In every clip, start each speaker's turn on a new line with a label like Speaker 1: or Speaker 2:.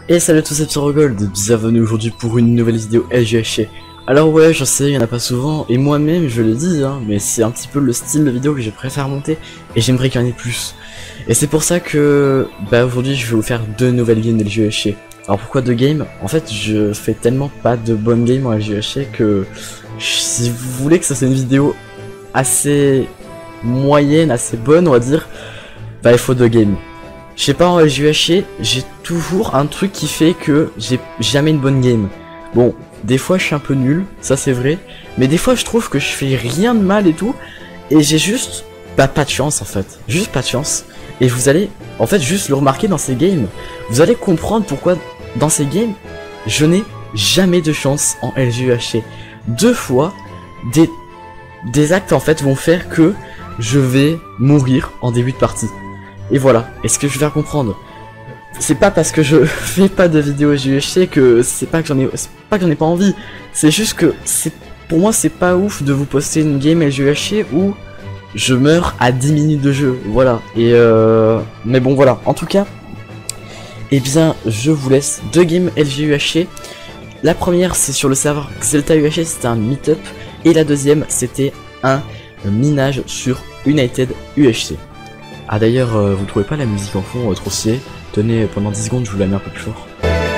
Speaker 1: Et salut à tous, c'est Pyrogold, bienvenue aujourd'hui pour une nouvelle vidéo LGHC. Alors ouais, je sais, il n'y en a pas souvent, et moi-même je l'ai dit, hein, mais c'est un petit peu le style de vidéo que je préfère monter, et j'aimerais qu'il y en ait plus. Et c'est pour ça que, aujourd'hui je vais vous faire deux nouvelles games LGHC. Alors pourquoi deux games? En fait, je fais tellement pas de bonnes games en LGHC que, si vous voulez que ça soit une vidéo assez moyenne, assez bonne, on va dire, il faut deux games. Je sais pas, en LGHC, j'ai toujours un truc qui fait que j'ai jamais une bonne game. Bon, des fois je suis un peu nul, ça c'est vrai, mais des fois je trouve que je fais rien de mal et tout, et j'ai juste pas de chance en fait, juste pas de chance. Et vous allez en fait juste le remarquer dans ces games, vous allez comprendre pourquoi dans ces games, je n'ai jamais de chance en LGHC. Deux fois, des actes en fait vont faire que je vais mourir en début de partie. Et voilà, et ce que je vais faire comprendre, c'est pas parce que je fais pas de vidéos LGHC que c'est pas que j'en ai pas envie, c'est juste que pour moi c'est pas ouf de vous poster une game LGHC où je meurs à 10 minutes de jeu, voilà. Et mais bon voilà, en tout cas, eh bien je vous laisse deux games LGHC. La première c'est sur le serveur Xelta UHC, c'était un meet-up, et la deuxième c'était un minage sur United UHC. Ah d'ailleurs, vous trouvez pas la musique en fond trop stylée? Tenez, pendant 10 secondes, je vous la mets un peu plus fort.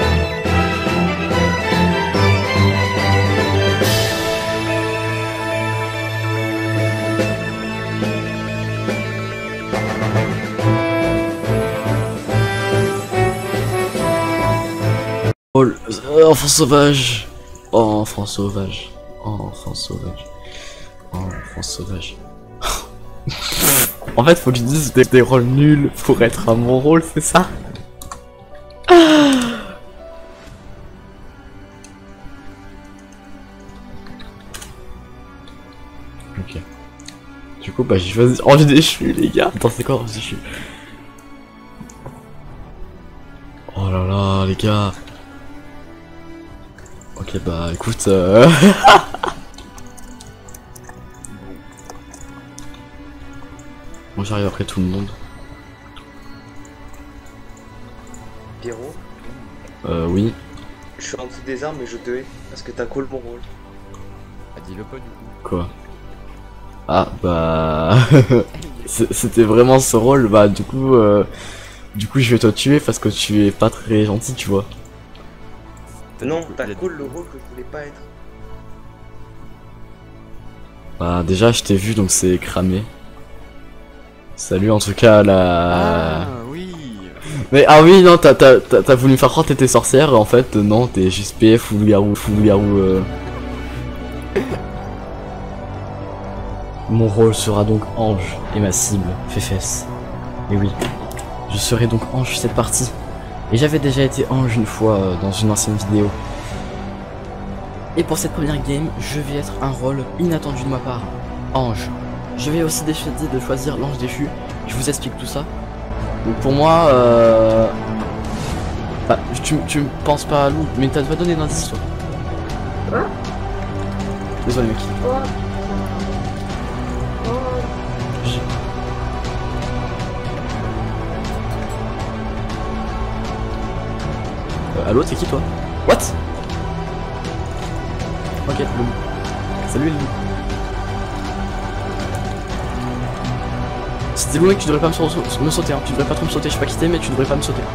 Speaker 1: Oh, enfant sauvage. Oh, enfant sauvage. Oh, enfant sauvage. Oh, enfant sauvage. En fait, faut que je dise des rôles nuls pour être à mon rôle, c'est ça? Ok. Du coup, j'ai choisi Ange déchu, les gars. Attends, c'est quoi Ange déchu? Oh là là, les gars. Ok, écoute. Bon, j'arrive après tout le monde.
Speaker 2: Pierrot,
Speaker 1: oui.
Speaker 2: je suis en dessous des armes et je te hais parce que t'as call mon rôle.
Speaker 3: Ah, dis-le pas du coup.
Speaker 1: Quoi? Ah c'était vraiment ce rôle, du coup je vais te tuer parce que tu es pas très gentil, tu vois.
Speaker 2: Non, t'as call le rôle que je voulais pas être.
Speaker 1: Déjà je t'ai vu donc c'est cramé. Salut en tout cas la...
Speaker 3: Ah oui.
Speaker 1: Mais ah oui non, t'as voulu me faire croire que t'étais sorcière, en fait non, t'es juste PF ou loup-garou, Mon rôle sera donc Ange et ma cible Féfesse. Et oui, je serai donc Ange cette partie. Et j'avais déjà été Ange une fois dans une ancienne vidéo. Et pour cette première game, je vais être un rôle inattendu de ma part, Ange. Je vais aussi décider de choisir l'ange déchu, je vous explique tout ça. Donc pour moi, tu me penses pas à loup, mais t'as pas donné d'indice toi. Quoi? Désolé mec. Allo, c'est qui toi? What? Ok, le loup. Salut le loup. C'était le mec, tu devrais pas me sauter, hein. Tu devrais pas trop me sauter, je sais pas qui t'es mais tu devrais pas me sauter.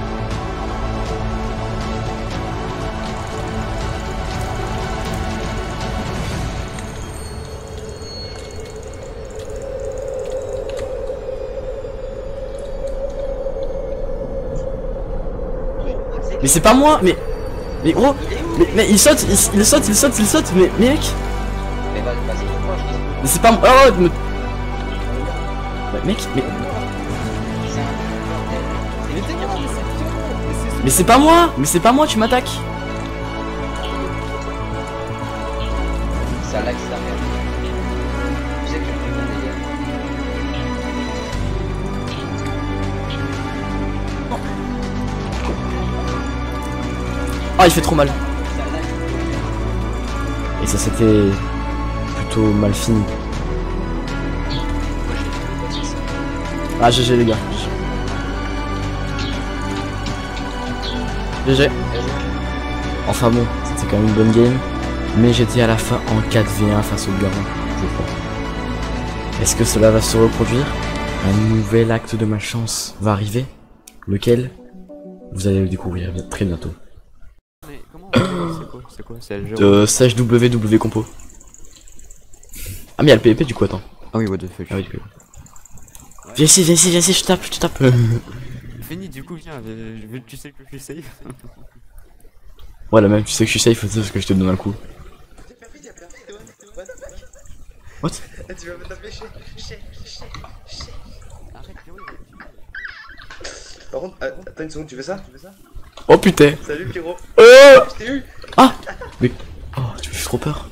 Speaker 1: Mais c'est pas moi, mais gros, mais il saute, il saute, mais mec. Mais c'est pas moi, oh, mec, mais c'est pas moi, tu m'attaques.
Speaker 4: C'est Alex la merde. Tu sais que j'ai pris mon délire.
Speaker 1: Ah, il fait trop mal. Et ça c'était plutôt mal fini. Ah GG les gars. GG. Enfin bon, c'était quand même une bonne game. Mais j'étais à la fin en 4v1 face au gamin, je crois. Est-ce que cela va se reproduire? Un nouvel acte de malchance va arriver. Lequel? Vous allez le découvrir très bientôt.
Speaker 3: Mais comment c'est quoi? C'est le jeu.
Speaker 1: Sage WW compo. Ah mais il y a le PvP du coup, attends.
Speaker 3: Ah oui, what the fuck.
Speaker 1: Ah oui, du coup. Viens ici, je tape.
Speaker 3: Fini, du coup, viens, tu sais que je suis safe.
Speaker 1: Ouais, là même, tu sais que je suis safe, parce que je te donne un coup. What?
Speaker 2: Tu vas me taper chez.
Speaker 3: Arrête, Pierrot.
Speaker 2: Par contre, attends une seconde, tu fais ça?
Speaker 1: Oh putain.
Speaker 2: Salut Pierrot.
Speaker 1: Oh,
Speaker 2: Je t'ai eu.
Speaker 1: ah mais... Oh, tu me fais trop peur.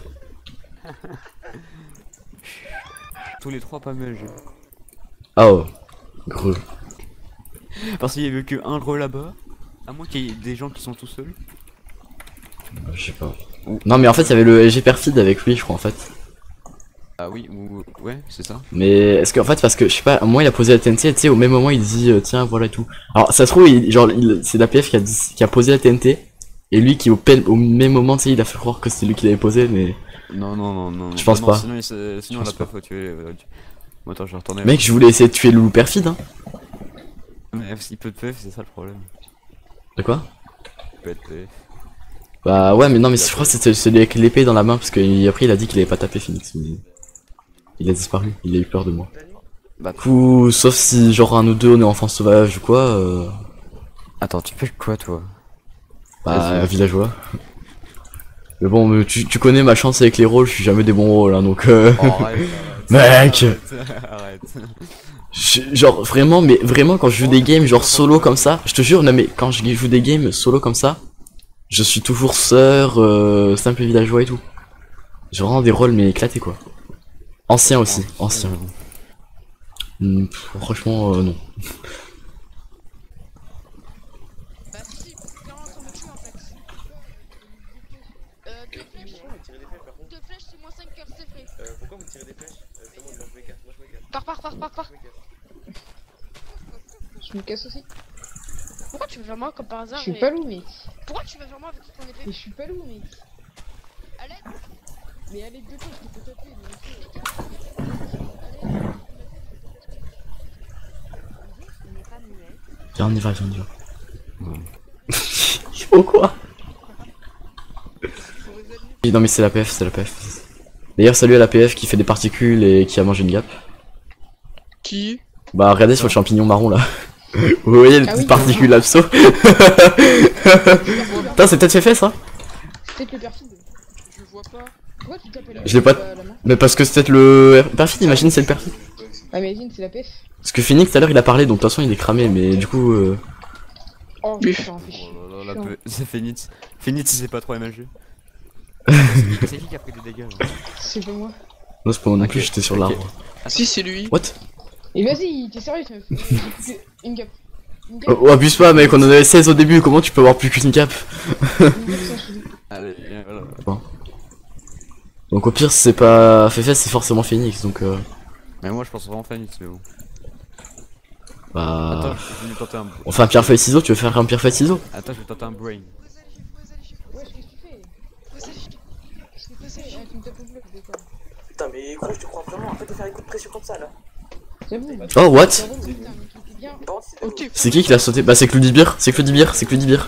Speaker 3: Tous les trois pas mal, jeu.
Speaker 1: Oh, gros.
Speaker 3: Parce qu'il y avait que un gros là-bas. À moins qu'il y ait des gens qui sont tout seuls.
Speaker 1: Je sais pas. Non mais en fait, il y avait le LG Perfid avec lui, je crois en fait.
Speaker 3: Ah oui, ou... ouais, c'est ça.
Speaker 1: Mais est-ce qu'en fait, parce que je sais pas, moi il a posé la TNT, tu sais, au même moment il dit tiens voilà et tout. Alors ça se trouve, c'est l'APF qui a posé la TNT, et lui qui au même moment, tu sais, il a fait croire que c'était lui qui l'avait posé, mais.
Speaker 3: Non.
Speaker 1: Je pense
Speaker 3: Non,
Speaker 1: pas.
Speaker 3: Sinon on l'a pas faut tuer. Bon, attends, je vais retourner.
Speaker 1: Mec, je voulais essayer de tuer le loup perfide, hein.
Speaker 3: Mais il peut de PF, c'est ça le problème.
Speaker 1: De quoi?
Speaker 3: Il peut être PF.
Speaker 1: Bah ouais, mais non, mais je crois que c'était celui avec l'épée dans la main, parce qu'après il a dit qu'il avait pas tapé Phoenix, mais. Il a disparu, il a eu peur de moi.
Speaker 3: Bah,
Speaker 1: Du coup, sauf si genre un ou deux on est enfant sauvage ou quoi,
Speaker 3: attends, tu fais quoi toi?
Speaker 1: bah villageois. Mais bon, mais tu connais ma chance avec les rôles, je suis jamais des bons rôles, hein, donc
Speaker 3: Oh, arrête,
Speaker 1: Mec
Speaker 3: arrête.
Speaker 1: Genre vraiment, mais vraiment quand je joue des games genre solo comme ça, je te jure, non mais quand je joue des games solo comme ça, je suis toujours sœur, simple villageois et tout. J'ai vraiment des rôles mais éclatés quoi. Ancien aussi, ancien. Franchement, non.
Speaker 5: Bah si, clairement ça me tue en fait. Deux flèches c'est moins 5 cœurs, c'est vrai.
Speaker 2: Pourquoi vous tirez des flèches? C'est bon, moi je me casse.
Speaker 5: Pars.
Speaker 6: Je me casse aussi.
Speaker 5: Pourquoi tu veux faire moi comme par hasard?
Speaker 6: Je suis pas loup, mec.
Speaker 5: Pourquoi tu veux faire moi avec ton
Speaker 6: Mais
Speaker 5: épée?
Speaker 6: je suis pas loup, mec.
Speaker 5: À l'aide.
Speaker 6: Mais allez, deux fois, je peux taper.
Speaker 1: Viens, on y va. Oh quoi? Non mais c'est l'APF, D'ailleurs salut à l'APF qui fait des particules et qui a mangé une gap.
Speaker 6: Qui?
Speaker 1: Bah regardez sur le champignon marron là. Vous voyez les
Speaker 6: Ah
Speaker 1: petites
Speaker 6: oui.
Speaker 1: particules abso. Putain c'est peut-être fait ça.
Speaker 6: C'est peut-être le perfide. Je vois pas. Pourquoi tu t'appelles
Speaker 1: Je l'ai pas-
Speaker 6: la main?
Speaker 1: Mais parce que c'est peut-être le perfide, imagine c'est le perfide.
Speaker 6: Ah, imagine, c'est la PF.
Speaker 1: Parce que Phoenix tout à l'heure il a parlé donc de toute façon il est cramé mais du coup
Speaker 6: Oh, putain, fais chier.
Speaker 3: Oh là là, c'est Phoenix. Phoenix, c'est pas trop MLG. C'est qui a pris des dégâts là?
Speaker 6: C'est pas moi.
Speaker 1: non c'est pas moi non plus, j'étais sur
Speaker 3: Ok.
Speaker 1: l'arbre.
Speaker 7: Si, c'est lui.
Speaker 1: What?
Speaker 6: Et vas-y, t'es sérieux, meuf? Une gap. Une gap.
Speaker 1: Oh abuse pas mec, on en avait 16 au début, comment tu peux avoir plus qu'une cap?
Speaker 6: Une gap, ça, je te dis.
Speaker 3: Allez, voilà.
Speaker 1: Donc au pire si c'est pas Fefe c'est forcément Phoenix donc
Speaker 3: Mais moi je pense vraiment Phoenix, mais bon.
Speaker 1: bah...
Speaker 3: Attends, je vais tenter un.
Speaker 1: On fait un pierre feuille ciseaux, tu veux faire un pierre feuille ciseaux?
Speaker 3: Attends, je vais tenter un brain.
Speaker 6: Ouais, qu'est-ce que tu fais? Qu'est-ce que tu fais? Ah, tu me tapes au bloc, d'accord.
Speaker 2: Putain, mais gros, je te crois vraiment, arrête de faire des coups de pression comme ça là.
Speaker 6: J'avoue.
Speaker 1: Oh what?
Speaker 6: Putain, mec, il était bien.
Speaker 7: Ok,
Speaker 1: C'est qui l'a sauté? Bah c'est Cloudibir, c'est Cloudibir.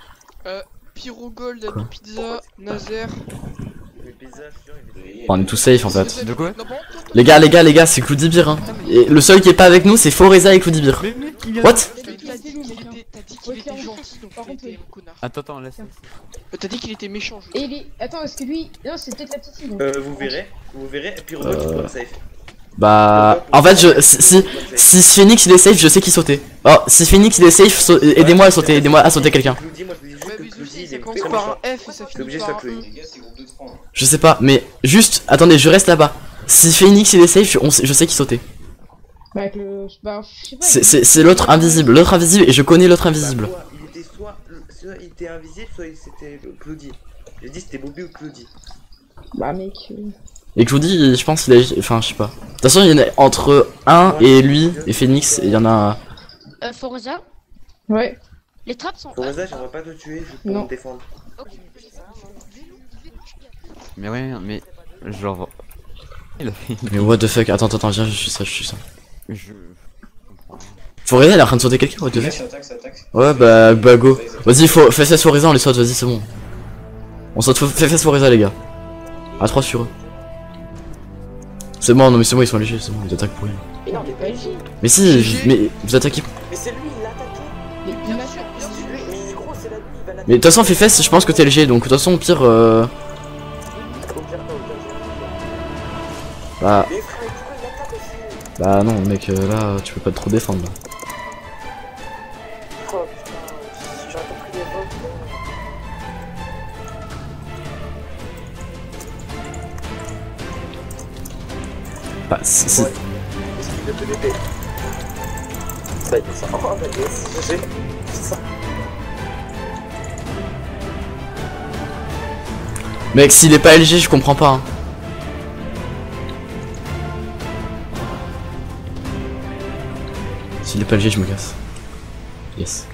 Speaker 7: Pyro Gold,
Speaker 1: Quoi?
Speaker 7: Ami Pizza, Nazer.
Speaker 2: Mais pizza, je suis sûr, il est.
Speaker 1: On est tous safe en fait.
Speaker 3: De quoi?
Speaker 7: Non, bon,
Speaker 1: Les gars, c'est Cloudibir hein. Et le seul qui est pas avec nous c'est Foreza et Cloudibir.
Speaker 3: Mais mec, il vient.
Speaker 1: What?
Speaker 7: T'as dit qu'il
Speaker 6: Ouais,
Speaker 7: était
Speaker 6: clairement.
Speaker 7: gentil, donc
Speaker 6: Par
Speaker 7: il a
Speaker 6: contre,
Speaker 7: été
Speaker 6: oui.
Speaker 7: un connard.
Speaker 3: Attends, laisse.
Speaker 7: T'as dit qu'il était méchant, je
Speaker 6: Et il est. Attends, est-ce que lui. Non, c'est peut-être la petite fille. donc.
Speaker 2: Vous verrez, et puis Robert, tu pourras safe.
Speaker 1: Bah... En fait si Phoenix il est safe je sais qui sauter. Oh si Phoenix il est safe, aidez-moi à sauter quelqu'un.
Speaker 2: Cloudy, moi je vous dis juste
Speaker 7: Ouais,
Speaker 2: que
Speaker 7: mais
Speaker 2: Cloudy, il
Speaker 7: ça
Speaker 2: est
Speaker 7: commence
Speaker 2: très
Speaker 7: par
Speaker 2: méchant.
Speaker 7: un F et ça
Speaker 2: T'es
Speaker 7: finit
Speaker 2: obligé de
Speaker 7: par un
Speaker 2: s'appeler.
Speaker 7: E.
Speaker 1: Je sais pas mais juste... Attendez je reste là-bas. Si Phoenix il est safe je sais qui sauter.
Speaker 6: Bah, avec le. Bah, je sais pas.
Speaker 1: C'est l'autre invisible et je connais l'autre invisible.
Speaker 2: Bah, il était soit il était invisible, soit c'était Cloudy. J'ai dit c'était Bobby ou Cloudy.
Speaker 6: Bah, mec.
Speaker 1: Et Cloudy, je pense qu'il a... Enfin, je sais pas. De toute façon, il y en a entre un et lui, et Phoenix, et il y en a...
Speaker 5: Forza.
Speaker 6: Ouais.
Speaker 5: Les trappes sont.
Speaker 2: Foreza, j'aimerais pas te tuer juste pour
Speaker 6: Non.
Speaker 2: me défendre.
Speaker 5: Ok.
Speaker 3: Mais ouais, mais genre. Il a fait.
Speaker 1: Mais what the fuck, attends, viens, je suis ça.
Speaker 3: Je.
Speaker 1: Foreza, elle est en train de sauter quelqu'un, what the fuck?
Speaker 7: Ça attaque.
Speaker 1: Ouais, bah go. Vas-y, fais face Foreza, on les saute, vas-y, c'est bon. On saute, fais face Foreza, les gars. À 3 sur eux. C'est bon, non mais c'est bon, ils sont légers, c'est bon, ils attaquent pour rien.
Speaker 4: Mais non, mais pas LG.
Speaker 1: Mais si, mais vous attaquez.
Speaker 4: Mais c'est lui, il l'a attaqué.
Speaker 6: Mais
Speaker 5: Bien
Speaker 6: il
Speaker 5: sûr, bien sûr.
Speaker 4: C'est lui, mais gros, c'est la nuit, il va l'attaquer.
Speaker 1: Mais de toute façon, fais face, je pense que t'es léger, donc de toute façon, au pire,
Speaker 4: Au pire, pas,
Speaker 1: bah,
Speaker 4: Mais frère, pourquoi il attaque aussi?
Speaker 1: bah non, mec, là, tu peux pas trop défendre, là.
Speaker 4: Oh putain, j'aurais pas pris les votes.
Speaker 1: Bah, si.
Speaker 4: Ouais. Esquive de PVP. Ça y est, ça. Oh, bah yes, GG. C'est ça.
Speaker 1: Mec, s'il est pas LG, je comprends pas. Hein. S'il est pas LG, je me casse. Yes.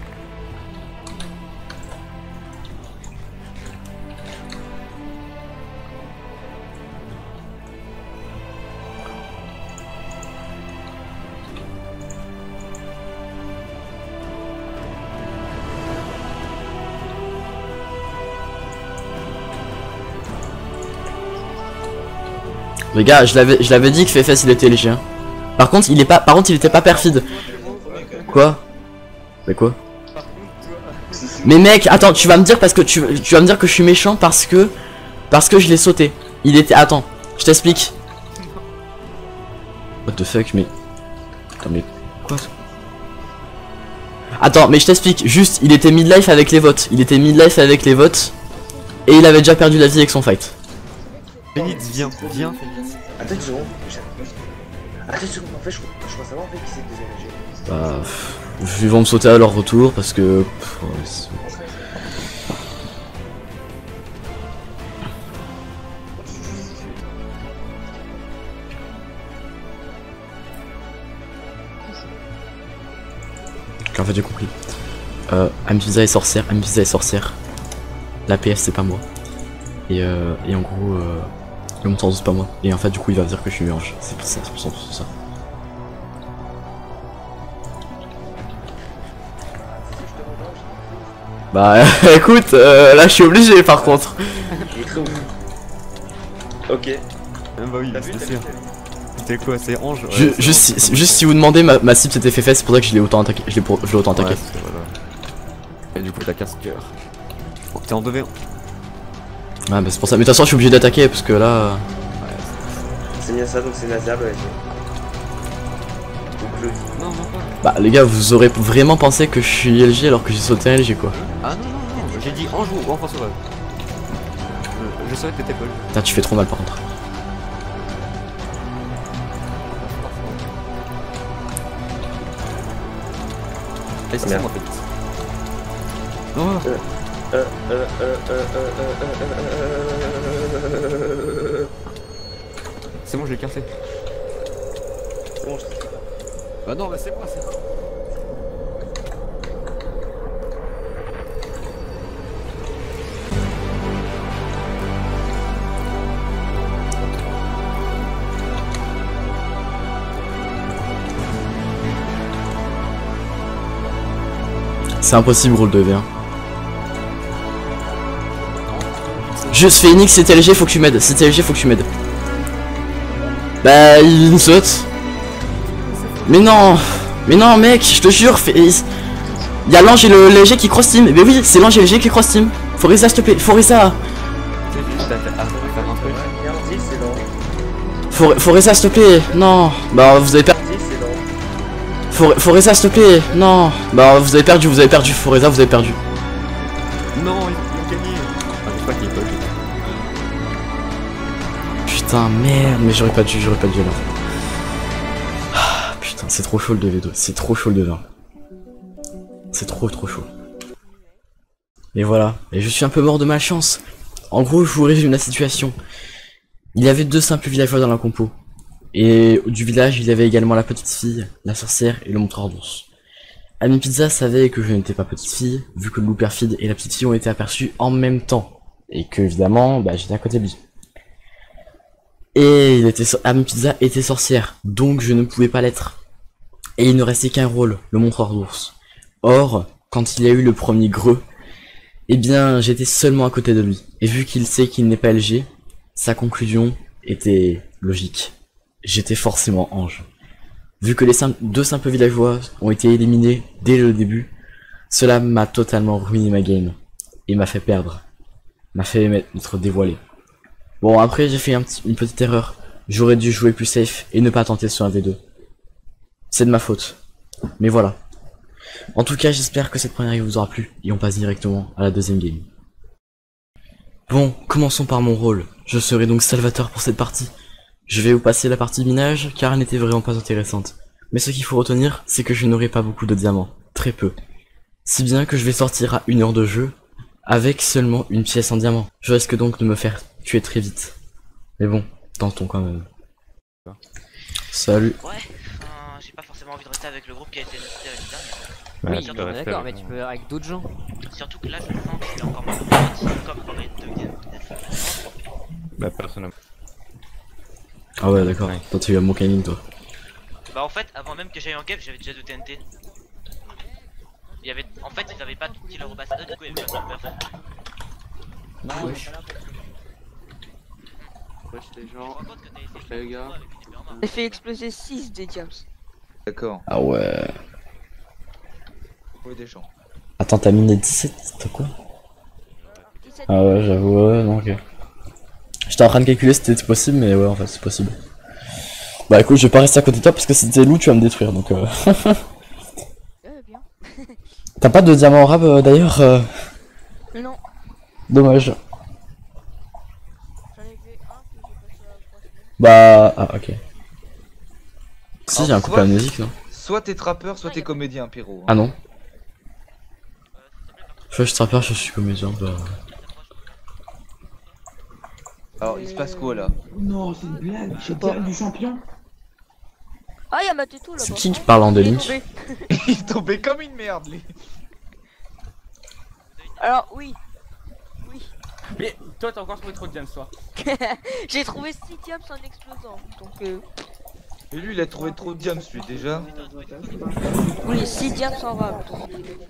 Speaker 1: Les gars, je l'avais dit que Fefes il était léger. Hein. Par contre, il était pas perfide. Quoi? Mais quoi? Mais mec, attends, tu vas me dire parce que tu vas me dire que je suis méchant parce que je l'ai sauté. Il était, attends, je t'explique. What the fuck, mais attends, mais quoi? Attends, mais je t'explique. Juste, il était midlife avec les votes. Et il avait déjà perdu la vie avec son fight.
Speaker 3: Phoenix, viens.
Speaker 2: Attends une seconde. Attends une seconde, en fait, je crois savoir en fait qui c'est le deuxième LG.
Speaker 1: Bah, ils vont me sauter à leur retour parce que. Ouais, en fait, j'ai compris. Amphisa est sorcière. La PS c'est pas moi. Et en gros, le montant c'est pas moi. Et en fait, du coup, il va dire que je suis ange. C'est pour ça, c'est ça. Bah écoute, là je suis obligé par contre.
Speaker 2: Il est très ouf. Ok.
Speaker 3: Ah bah oui,
Speaker 2: T'as vu,
Speaker 3: c'est
Speaker 2: t'as
Speaker 3: sûr.
Speaker 2: vu.
Speaker 3: C'était quoi, c'est Ange? Ouais,
Speaker 1: Juste
Speaker 3: c'est Ange.
Speaker 1: si vous demandez, ma cible c'était Fefes, c'est pour ça que je l'ai autant attaqué. Je l'ai autant attaqué.
Speaker 3: Ouais, voilà. Et du coup, t'as 15 cœurs. Oh, t'es en 2v1.
Speaker 1: Ouais, bah c'est pour ça. Mais de toute façon, je suis obligé d'attaquer parce que là.
Speaker 2: C'est bien ça, donc c'est Nazia, le LG. Ou Claudie.
Speaker 3: Non, pas.
Speaker 1: Bah les gars, vous aurez vraiment pensé que je suis LG alors que j'ai sauté un LG quoi.
Speaker 3: Ah non, j'ai dit Ange ou Enfant Sauvage. Je savais que t'étais pas lui.
Speaker 1: Putain, tu fais trop mal par contre.
Speaker 3: Et c'est
Speaker 2: Merde.
Speaker 3: moi, Félix. Non, c'est bon, je l'ai écarté.
Speaker 2: C'est bon, je sais.
Speaker 3: Bah non, bah c'est moi, c'est moi.
Speaker 1: C'est impossible, rôle de V1. Juste Phoenix, c'était LG, faut que tu m'aides. C'était LG, faut que tu m'aides. Bah, il nous saute. Mais non, mec, je te jure, il y a l'ange et le léger qui cross team. Mais oui, c'est l'ange et le léger qui cross team. Foreza, s'il te plaît, Foreza.
Speaker 3: C'est juste à faire un truc.
Speaker 2: Garantie, c'est l'ange.
Speaker 1: Foreza, s'il te plaît. Non, bah vous avez perdu.
Speaker 2: Garantie, c'est l'ange.
Speaker 1: Foreza, s'il te plaît. Non, bah vous avez perdu. Foreza, vous avez perdu.
Speaker 3: Non, ils ont gagné. Ah, je crois qu'il est pas joué.
Speaker 1: Putain, merde, mais j'aurais pas dû là. Ah, putain, c'est trop chaud le 2v2, c'est trop chaud le 2v1. C'est trop chaud. Et voilà, et je suis un peu mort de malchance. En gros, je vous résume la situation. Il y avait 2 simples villageois dans la compo. Et du village, il y avait également la petite fille, la sorcière et le montreur d'ours. Amy Pizza savait que je n'étais pas petite fille, vu que le loup perfide et la petite fille ont été aperçus en même temps. Et que évidemment, bah, j'étais à côté de lui. Et Amy Pizza était sorcière, donc je ne pouvais pas l'être. Et il ne restait qu'un rôle, le montreur d'ours. Or, quand il y a eu le premier greu, eh bien j'étais seulement à côté de lui. Et vu qu'il sait qu'il n'est pas LG, sa conclusion était logique. J'étais forcément ange. Vu que les deux simples villageois ont été éliminés dès le début, cela m'a totalement ruiné ma game. Et m'a fait perdre. M'a fait être dévoilé. Bon, après j'ai fait une petite erreur. J'aurais dû jouer plus safe et ne pas tenter sur un V2. C'est de ma faute. Mais voilà. En tout cas, j'espère que cette première game vous aura plu et on passe directement à la deuxième game. Bon, commençons par mon rôle. Je serai donc Salvateur pour cette partie. Je vais vous passer la partie minage car elle n'était vraiment pas intéressante. Mais ce qu'il faut retenir, c'est que je n'aurai pas beaucoup de diamants. Très peu. Si bien que je vais sortir à 1 heure de jeu avec seulement une pièce en diamant. Je risque donc de me faire tuer très vite. Mais bon, tentons quand même. Salut.
Speaker 8: Ouais, j'ai pas forcément envie de rester avec le groupe qui a été décidé avec le
Speaker 3: Ouais,
Speaker 8: dernier.
Speaker 3: tu
Speaker 8: Surtout,
Speaker 3: peux rester
Speaker 9: D'accord, mais tu peux avec d'autres gens.
Speaker 8: surtout que là, je sens que j'ai encore moins de potes, comme dans les deux games.
Speaker 3: Bah, personne.
Speaker 1: Ah ouais, d'accord. Toi, tu as eu un bon timing, toi.
Speaker 8: Bah, en fait, avant même que j'aille en cave, j'avais déjà 2 TNT. Il y avait... En fait, ils avaient pas tout petit leur ambassadeur, du coup, il y avait pas de personne.
Speaker 9: Wesh.
Speaker 7: Wesh les
Speaker 8: Je me
Speaker 7: gens.
Speaker 8: rends compte que t'as essayé
Speaker 7: Les gars.
Speaker 8: avec une épée en main.
Speaker 9: J'ai fait exploser 6 des diams.
Speaker 4: D'accord.
Speaker 1: Ah ouais.
Speaker 4: Oui, des gens.
Speaker 1: Attends, t'as mis des 17, t'as quoi?
Speaker 9: 17.
Speaker 1: Ah ouais, j'avoue, ouais, non, ok. J'étais en train de calculer si c'était possible, mais ouais, en fait, c'est possible. Bah écoute, je vais pas rester à côté de toi parce que si t'es loup, tu vas me détruire, donc
Speaker 9: Bien.
Speaker 1: T'as pas de diamant arabe d'ailleurs
Speaker 9: Non,
Speaker 1: Dommage.
Speaker 9: j'en ai fait un que j'ai passé à 3 semaines.
Speaker 1: Bah... Ah, ok. Si,
Speaker 4: Alors,
Speaker 1: j'ai un coupé
Speaker 4: soit-
Speaker 1: à musique, non?
Speaker 4: Soit t'es trappeur, soit t'es comédien, Pyro.
Speaker 1: Ah non. Je suis trappeur, je suis comédien, bah...
Speaker 4: Alors, il se passe quoi là?
Speaker 10: Non, c'est une blague.
Speaker 9: sais pas.
Speaker 10: Du champion.
Speaker 9: Ah, y'a ma tétou là-bas.
Speaker 1: C'est qui parle en
Speaker 9: Il est
Speaker 1: Link?
Speaker 9: tombé.
Speaker 4: Il est tombé comme une merde, lui.
Speaker 9: Alors, oui.
Speaker 10: Mais toi, t'as encore trouvé trop de diams, toi.
Speaker 9: J'ai trouvé 6 diams en explosant. Donc,
Speaker 4: Et lui, il a trouvé trop de diams, lui, déjà.
Speaker 9: oui, 6 diams en rab. Donc,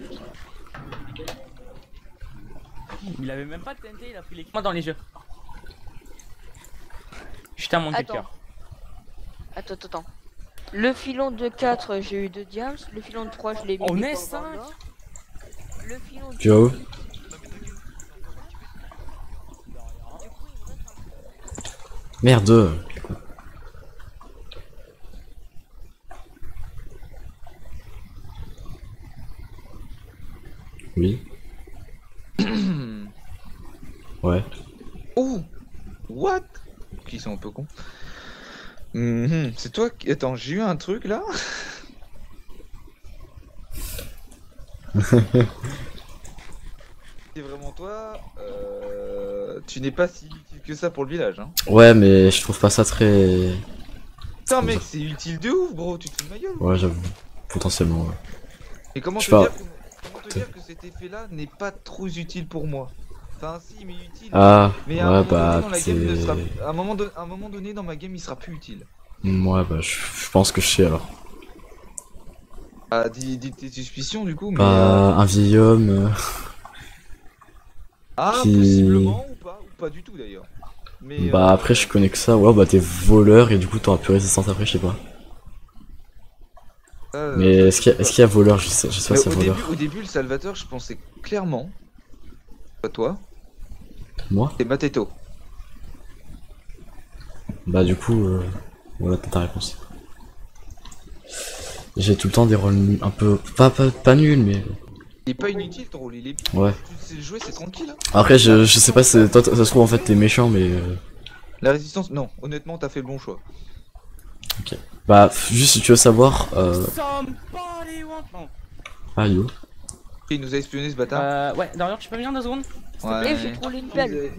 Speaker 10: Il avait même pas de TNT, il a pris l'équipement dans les jeux. Je t'ai monté le
Speaker 9: attends.
Speaker 10: cœur.
Speaker 9: Attends. Le filon de 4, j'ai eu 2 diams. Le filon de 3, je l'ai mis.
Speaker 10: On
Speaker 9: mais
Speaker 10: est
Speaker 9: pas
Speaker 10: 5.
Speaker 9: dans l'or. Le filon de
Speaker 1: Tu vas où? Merde. Oui. Ouais.
Speaker 4: Oh! What? Qui sont un peu cons. C'est toi qui... Attends, j'ai eu un truc là? C'est vraiment toi? Tu n'es pas si utile que ça pour le village, hein?
Speaker 1: Ouais, mais je trouve pas ça très...
Speaker 4: Putain, mec, c'est utile de ouf, gros, tu te fous de ma gueule?
Speaker 1: Ouais, j'avoue. Potentiellement, ouais.
Speaker 4: Et comment
Speaker 1: Je
Speaker 4: te
Speaker 1: sais pas.
Speaker 4: dire comment te dire que cet effet-là n'est pas trop utile pour moi? Enfin, si, mais utile.
Speaker 1: Ah,
Speaker 4: Mais à un
Speaker 1: ouais,
Speaker 4: moment
Speaker 1: bah,
Speaker 4: donné dans la game, il ne
Speaker 1: c'est...
Speaker 4: sera... à un moment donné dans ma game, il sera plus utile.
Speaker 1: Ouais, bah, je pense que je sais, alors.
Speaker 4: Ah, dis tes suspicions, du coup, mais...
Speaker 1: Bah, un vieil homme...
Speaker 4: Ah,
Speaker 1: qui-
Speaker 4: possiblement, ou pas du tout, d'ailleurs. Mais,
Speaker 1: Bah, après, je connais que ça. Ouais, bah, t'es voleur et du coup, t'auras plus résistance après, je sais pas. Mais est-ce qu'il y a voleur? Je sais pas si c'est voleur.
Speaker 4: au début, le Salvateur, je pensais clairement... Pas toi,
Speaker 1: Moi?
Speaker 4: c'est Mateto.
Speaker 1: Bah, du coup, voilà, t'as ta réponse. J'ai tout le temps des rôles un peu... Pas nuls, mais...
Speaker 4: Il est pas inutile ton rôle, il est bien.
Speaker 1: Ouais.
Speaker 4: Tu sais le jouer, c'est tranquille. Hein.
Speaker 1: Après, je sais pas, toi, ça se trouve, en fait, t'es méchant, mais...
Speaker 4: La résistance, non, honnêtement, t'as fait le bon choix.
Speaker 1: Bah, juste si tu veux savoir...
Speaker 10: Somebody want... Non.
Speaker 1: Ah, yo.
Speaker 4: Il nous a espionné ce bâtard.
Speaker 10: Ouais, d'ailleurs, tu peux venir 2 secondes?
Speaker 9: Et j'ai trouvé une pelle.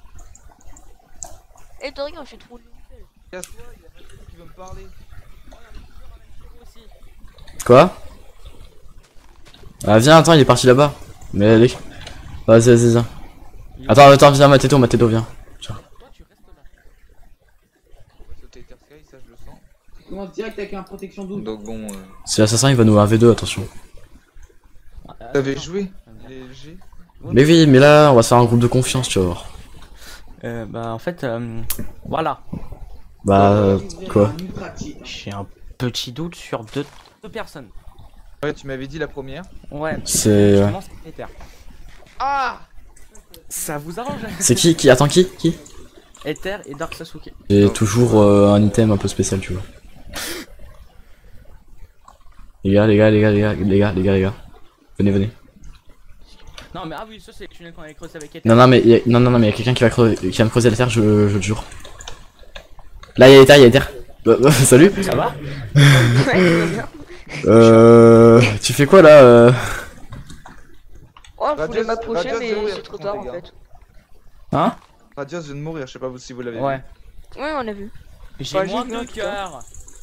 Speaker 9: Et Dorian, j'ai trouvé une pelle.
Speaker 4: Casse-toi, il y a Mateto qui veut me parler.
Speaker 1: Quoi? Ah viens, attends, il est parti là-bas. Mais allez. Vas-y, viens. Attends, viens, Matéto, viens.
Speaker 10: Toi, tu restes là.
Speaker 4: On va sauter Ether Sky, ça je le sens.
Speaker 11: Commence direct avec un protection double.
Speaker 4: Donc bon,
Speaker 1: Si l'assassin il va nous 1v2, attention.
Speaker 4: t'avais joué les LG?
Speaker 1: Mais oui, mais là, on va se faire un groupe de confiance, tu vas voir.
Speaker 10: Bah en fait, voilà.
Speaker 1: Bah, quoi?
Speaker 10: J'ai un petit doute sur deux personnes.
Speaker 4: Ouais, tu m'avais dit la première.
Speaker 10: Ouais.
Speaker 1: C'est...
Speaker 10: Justement, c'est Ether.
Speaker 7: Ah!
Speaker 10: Ça vous arrange?
Speaker 1: C'est qui? Attends, qui?
Speaker 10: Ether et Dark Sasuke.
Speaker 1: J'ai toujours un item un peu spécial, tu vois. Les gars. Venez.
Speaker 10: Non mais ah oui, ça c'est le tunnel qu'on avait creusé avec Ether.
Speaker 1: Non, mais y a quelqu'un qui va me creuser la terre, je te jure. Là, il y a Ether. Salut.
Speaker 10: Ça va?
Speaker 1: Tu fais quoi là
Speaker 9: Oh, je voulais
Speaker 4: Radios-
Speaker 9: m'approcher,
Speaker 4: Radios
Speaker 9: mais
Speaker 4: de mourir,
Speaker 9: c'est trop
Speaker 4: par
Speaker 9: tard
Speaker 4: contre,
Speaker 9: en
Speaker 4: les
Speaker 9: fait.
Speaker 10: Hein?
Speaker 4: Radios vient de mourir, je sais pas si vous l'avez
Speaker 10: Ouais.
Speaker 9: Ouais, on a vu.
Speaker 10: J'ai
Speaker 9: Bah,
Speaker 10: moins
Speaker 9: j'ai vu, en
Speaker 10: de
Speaker 9: tout cas.
Speaker 10: cœur.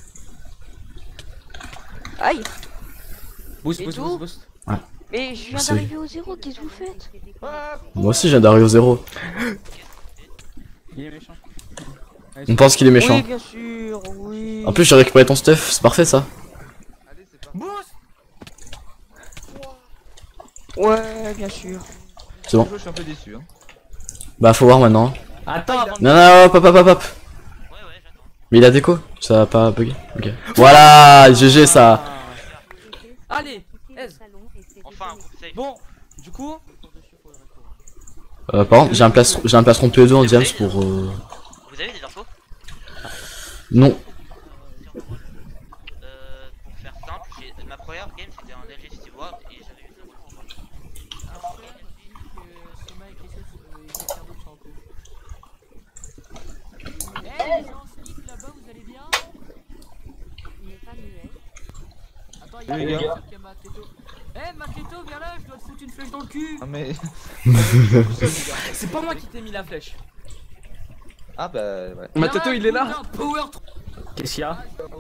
Speaker 9: Aïe.
Speaker 10: Boost.
Speaker 9: Mais je viens
Speaker 1: C'est-
Speaker 9: d'arriver au 0, qu'est-ce que vous faites?
Speaker 1: Moi aussi, j'ai d'arriver au 0.
Speaker 10: Il est méchant.
Speaker 1: On pense qu'il est méchant.
Speaker 9: Oui, bien sûr, oui.
Speaker 1: En plus, j'ai récupéré ton stuff, c'est parfait ça.
Speaker 4: Allez, c'est parti.
Speaker 10: Boost.
Speaker 9: Ouais, bien sûr.
Speaker 1: C'est bon.
Speaker 4: Je suis un peu déçu. Hein.
Speaker 1: Bah, faut voir maintenant.
Speaker 10: Attends, avant de...
Speaker 1: Non, hop.
Speaker 8: Ouais, j'attends.
Speaker 1: Mais il a déco, ça a pas bugué. Ok. Voilà, GG ça.
Speaker 10: Allez, aise.
Speaker 8: Enfin, un groupe safe.
Speaker 10: Bon, du coup...
Speaker 1: Par contre, j'ai un plastron P2 en diams pour...
Speaker 8: Vous avez des infos?
Speaker 1: Non.
Speaker 8: Pour faire simple, ma première game c'était un LG City War et j'avais eu ça.
Speaker 4: Les gars.
Speaker 10: Eh Maketo, viens là, je dois te foutre une flèche dans le cul.
Speaker 4: Ah mais...
Speaker 10: C'est pas moi qui t'ai mis la flèche.
Speaker 4: Ah bah ouais.
Speaker 7: Matato, il est là.
Speaker 10: Qu'est-ce qu'il y a?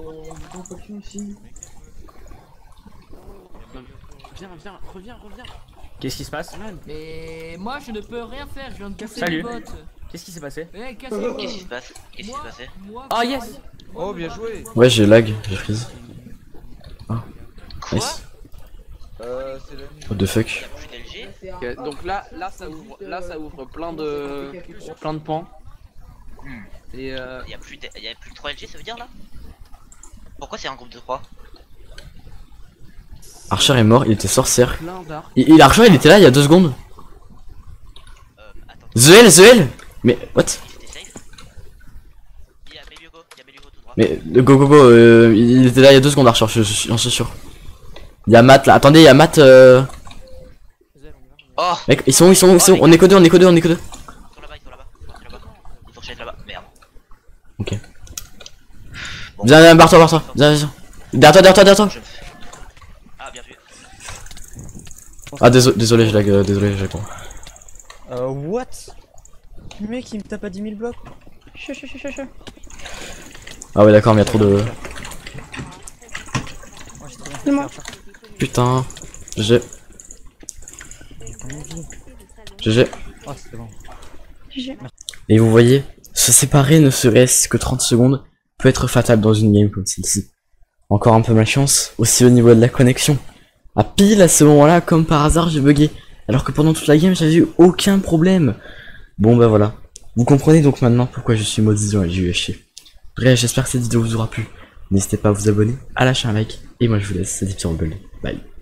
Speaker 10: Reviens. Qu'est-ce qui se passe?
Speaker 11: Mais moi je ne peux rien faire, je viens de casser
Speaker 10: Salut.
Speaker 11: les bottes.
Speaker 10: Qu'est-ce qui s'est passé?
Speaker 11: Eh,
Speaker 8: Qu'est-ce qui se passe? Qu'est-ce qui s'est passé?
Speaker 10: Oh yes.
Speaker 4: Oh bien joué.
Speaker 1: Ouais, j'ai lag, j'ai freeze.
Speaker 8: Quoi?
Speaker 1: Nice.
Speaker 4: C'est la
Speaker 1: What the fuck?
Speaker 8: Plus d'LG?
Speaker 7: Ok, donc là ça ouvre plein de pans. Et
Speaker 8: Y'a plus de 3 LG, ça veut dire là? Pourquoi c'est un groupe de 3?
Speaker 1: Archer est mort, il était sorcière.
Speaker 7: plein d'arcs.
Speaker 1: Archer, il était là il y a 2 secondes.
Speaker 8: Attends,
Speaker 1: The L. Mais, what?
Speaker 8: c'était safe? Y'a Melugo tout droit.
Speaker 1: Mais, go, il était là il y a 2 secondes, Archer, j'en suis sûr. Il y a Matt là, attendez, il y a Matt
Speaker 8: Oh!
Speaker 1: Mec, ils sont où, on est que deux.
Speaker 8: Ils sont là-bas. Ils enchaînent là-bas. Merde.
Speaker 1: Ok. Viens, barre-toi. Viens. Derrière toi.
Speaker 8: Ah, bien vu.
Speaker 1: Ah, désolé, je lag,
Speaker 12: What? Le mec il me tape à 10 000 blocs.
Speaker 1: Ah ouais, d'accord, mais il y a trop de...
Speaker 12: C'est moi.
Speaker 1: Putain. GG.
Speaker 12: Oh, c'est bon.
Speaker 1: Et vous voyez, se séparer ne serait-ce que 30 secondes peut être fatal dans une game comme celle-ci. Encore un peu malchance, aussi au niveau de la connexion. À pile à ce moment-là, comme par hasard, j'ai bugué. Alors que pendant toute la game, j'avais eu aucun problème. Bon bah voilà. Vous comprenez donc maintenant pourquoi je suis maudit dans les UHC. Bref, j'espère que cette vidéo vous aura plu. N'hésitez pas à vous abonner, à lâcher un like. Et moi je vous laisse, c'est des petits rebelles. Bye.